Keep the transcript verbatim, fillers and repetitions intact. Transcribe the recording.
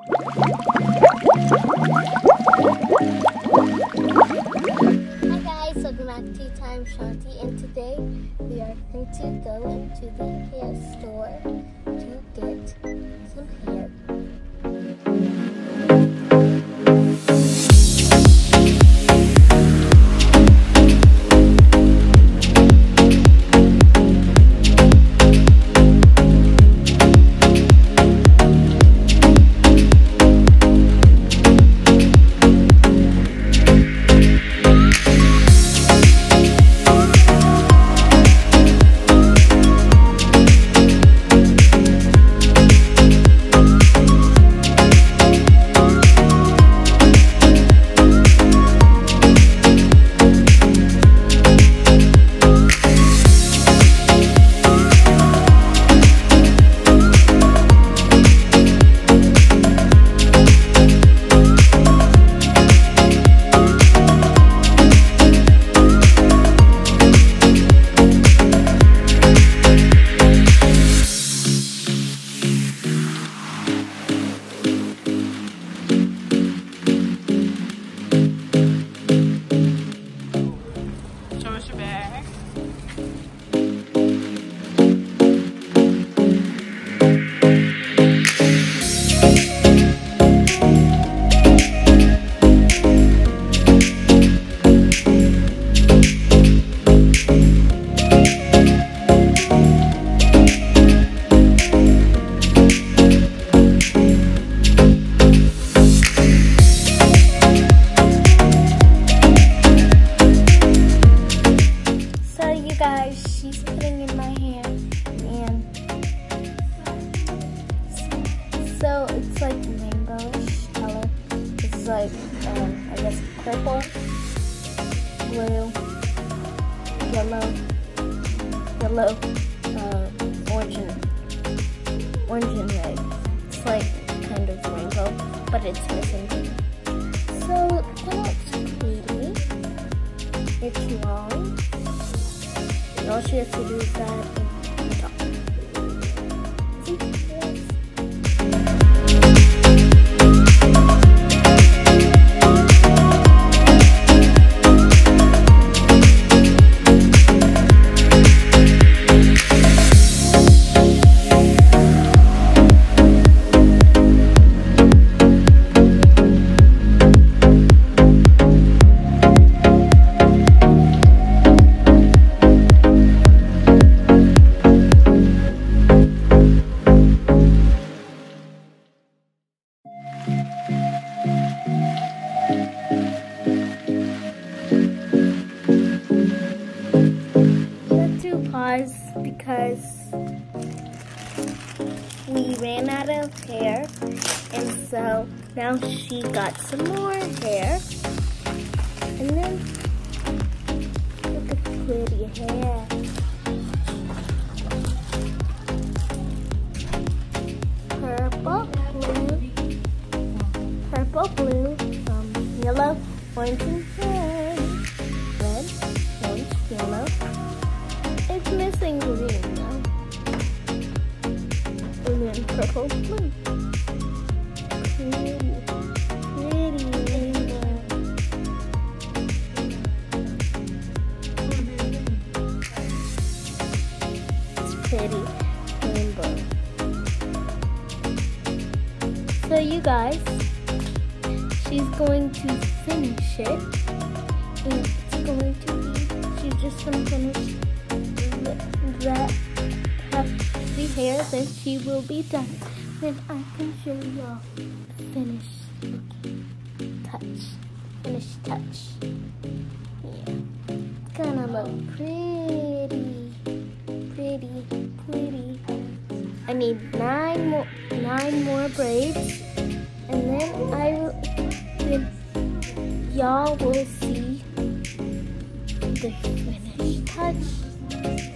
guys, welcome back to Time Shanti, and today we are going to go into the hair store to get some hair. She's putting in my hair, and so it's like rainbowish color. It's like, um, I guess, purple, blue, yellow, yellow, uh, orange, and, orange and red. It's like kind of rainbow, but it's missing green. So that looks pretty. It's long. All she has to do is that and the top. See? Yes. Because we ran out of hair, and so now she got some more hair. And then look at the pretty hair. Purple, blue, purple, blue, um, yellow, orange, and red. Red, orange, yellow. It's missing green though. And then purple, blue. Pretty, pretty rainbow. It's pretty rainbow. So you guys, she's going to finish it. And it's going to be, she's just going to finish that half the hair, then she will be done. Then I can show y'all finish touch. Finish touch. Yeah. It's gonna look pretty. Pretty, pretty. I need nine more nine more braids, and then I will then y'all will see the finished touch.